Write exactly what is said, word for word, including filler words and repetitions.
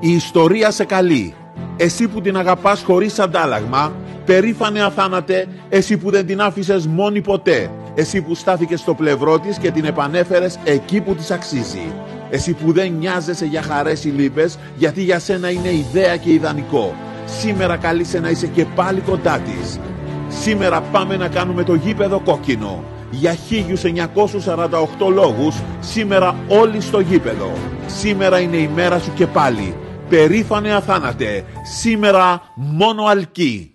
Η ιστορία σε καλεί. Εσύ που την αγαπάς χωρίς αντάλλαγμα, περήφανε αθάνατε, εσύ που δεν την άφησες μόνη ποτέ. Εσύ που στάθηκες στο πλευρό της και την επανέφερες εκεί που της αξίζει. Εσύ που δεν νοιάζεσαι για χαρές ή λύπες, γιατί για σένα είναι ιδέα και ιδανικό. Σήμερα καλείσαι να είσαι και πάλι κοντά της. Σήμερα πάμε να κάνουμε το γήπεδο κόκκινο. Για χίλιους εννιακόσιους σαράντα οκτώ λόγους, σήμερα όλοι στο γήπεδο. Σήμερα είναι η μέρα σου και πάλι. Περήφανε αθάνατε. Σήμερα μόνο αλκή.